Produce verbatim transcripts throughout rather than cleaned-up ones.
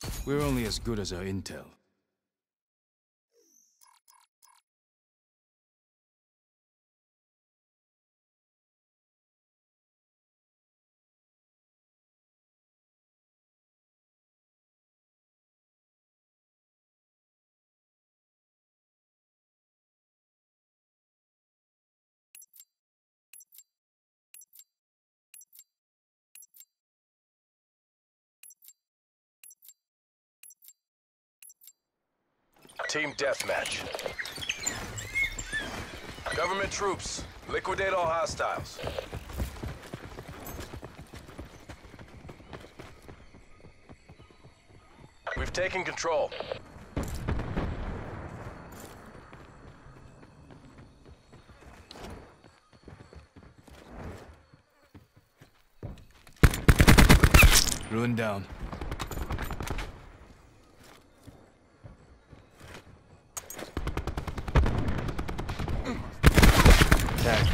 We're only as good as our intel. Team deathmatch. Government troops, liquidate all hostiles. We've taken control. Ruin down. Tag.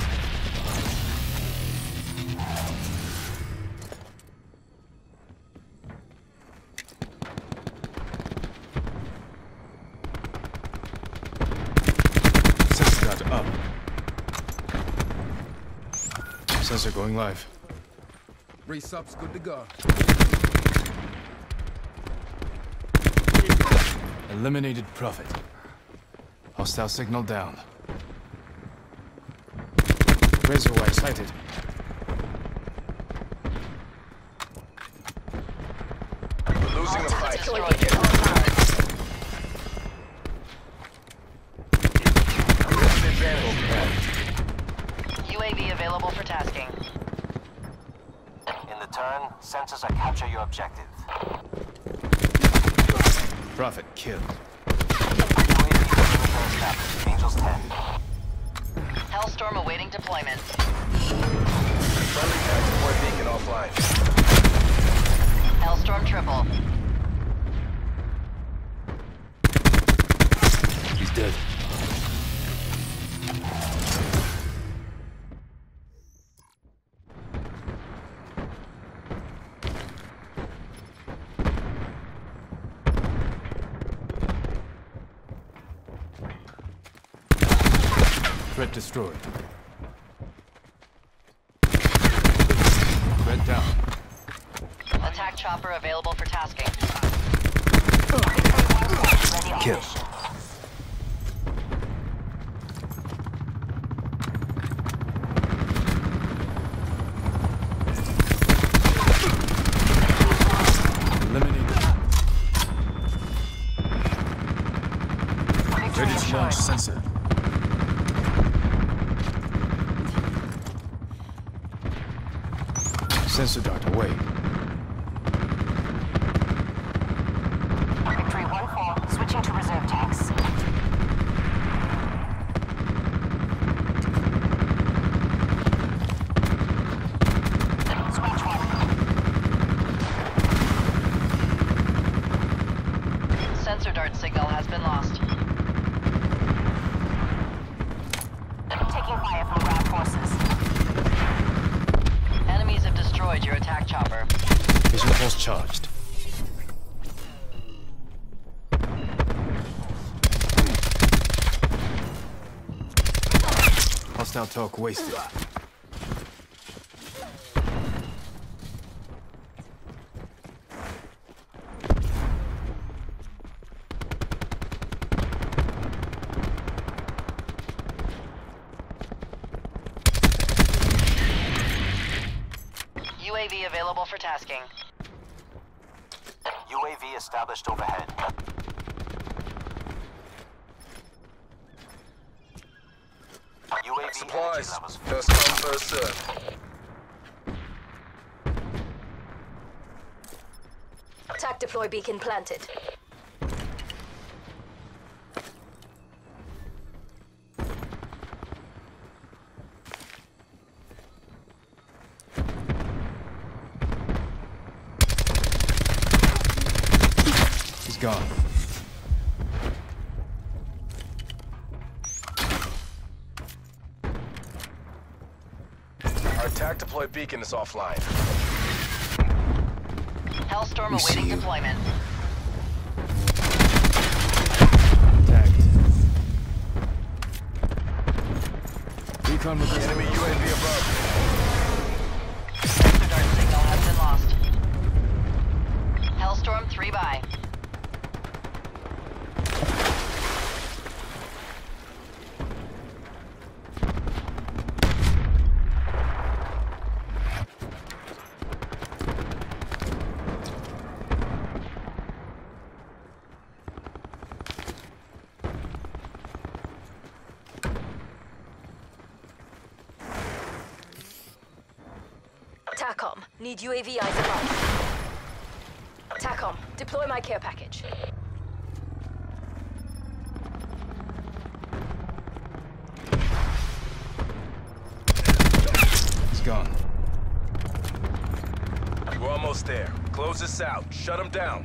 Sensor data up. Sensor going live. Resub's good to go. Eliminated Prophet. Hostile signal down. Razorwire sighted. We're losing the fight. U A V available for tasking. In the turn, sensors are capture your objective. Prophet killed. U A V established. Angels ten. Hellstorm awaiting deployment. Friendly tactical point beacon offline. Hellstorm triple. He's dead. Threat destroyed. Threat down. Attack chopper available for tasking. Kill. Eliminated. Ready to launch sensor. Sensor dart away. Victory one four, switching to reserve tags. Switch one. Sensor dart signal has been lost. Taking fire from ground forces. Enemies have destroyed your attack chopper. Vision pulse charged. Hostile talk wasted. U A V available for tasking. U A V established overhead. U A V Supplies. energy levels. First come, first serve. Attack deploy beacon planted. He's gone. Our attack deploy beacon is offline. Hellstorm We see awaiting you. deployment. Recon with us. Enemy U A V above. Sector dart signal has been lost. Hellstorm three by. TACOM, need U A V eyes above. TACOM, deploy my care package. He's gone. We're almost there. Close this out. Shut them down.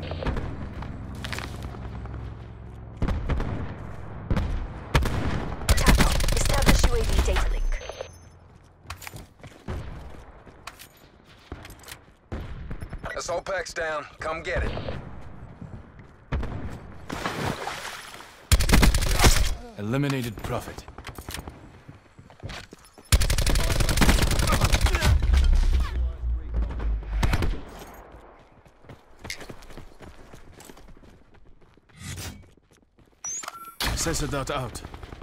TACOM, establish U A V data link. Assault pack's down. Come get it. Eliminated Prophet. Sensor dart out.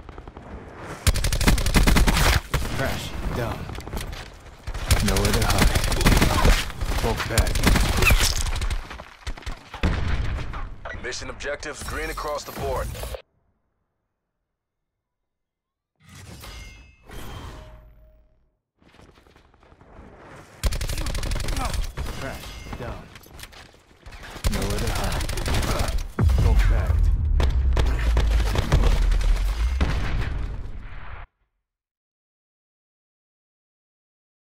Crash. Down. Nowhere to hide. Bulk bag. Mission objectives green across the board.